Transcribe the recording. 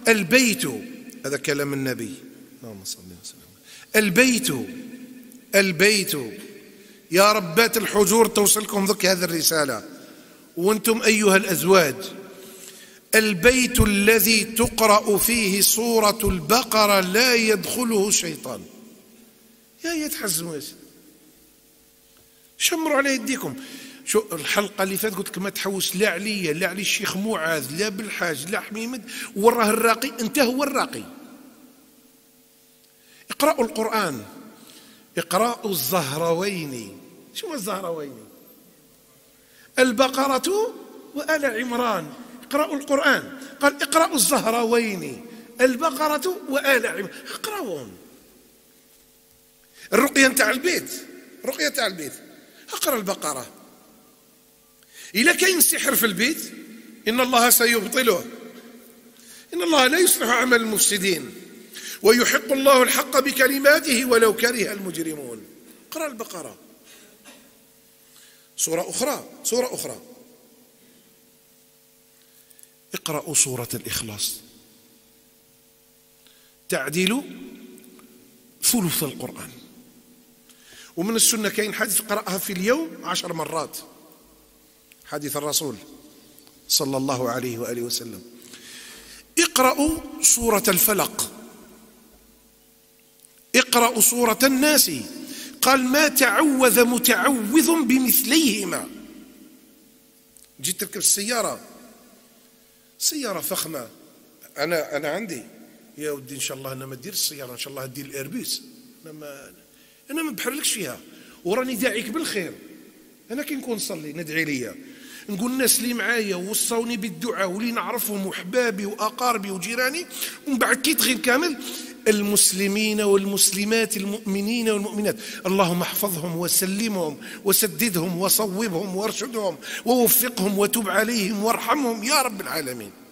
البيت، هذا كلام النبي اللهم صل وسلم، البيت يا ربات الحجور توصلكم ذك هذه الرسالة، وانتم أيها الأزواج، البيت الذي تقرأ فيه سورة البقرة لا يدخله الشيطان. يا يتحزموا شمروا على يديكم. شو الحلقة اللي فاتت قلت لك ما تحوس لا عليا لا علي الشيخ معاذ لا بالحاج لا حميمد، وراه الراقي، انت هو الراقي. اقرأوا القرآن، اقرأوا الزهروين. شو الزهروين؟ البقرة وآل عمران. اقرأوا القرآن، قال اقرأوا الزهروين، البقرة وآل عمران، اقرأوهم. الرقية نتاع البيت، الرقية نتاع البيت، اقرأ البقرة. إذا كاين سحر في البيت إن الله سيبطله، إن الله لا يصلح عمل المفسدين ويحق الله الحق بكلماته ولو كره المجرمون. اقرأ البقرة. سورة أخرى اقرأوا سورة الإخلاص، تعديل ثلث القرآن. ومن السنة كاين حديث قرأها في اليوم 10 مرات، حديث الرسول صلى الله عليه وآله وسلم. اقرأوا سورة الفلق، اقرأوا سورة الناس، قال ما تعوذ متعوذ بمثليهما. جيت تركب السيارة، سيارة فخمة، أنا عندي يا ودي إن شاء الله أنا ما ندير السيارة، إن شاء الله ندير الإيربيس، أنا ما بحرلكش فيها وراني داعيك بالخير. أنا كي نكون نصلي ندعي ليا، نقول الناس اللي معايا وصوني بالدعاء واللي نعرفهم وحبابي وأقاربي وجيراني، ومن بعد كي تغيب كامل المسلمين والمسلمات المؤمنين والمؤمنات، اللهم احفظهم وسلمهم وسددهم وصوبهم وارشدهم ووفقهم وتب عليهم وارحمهم يا رب العالمين.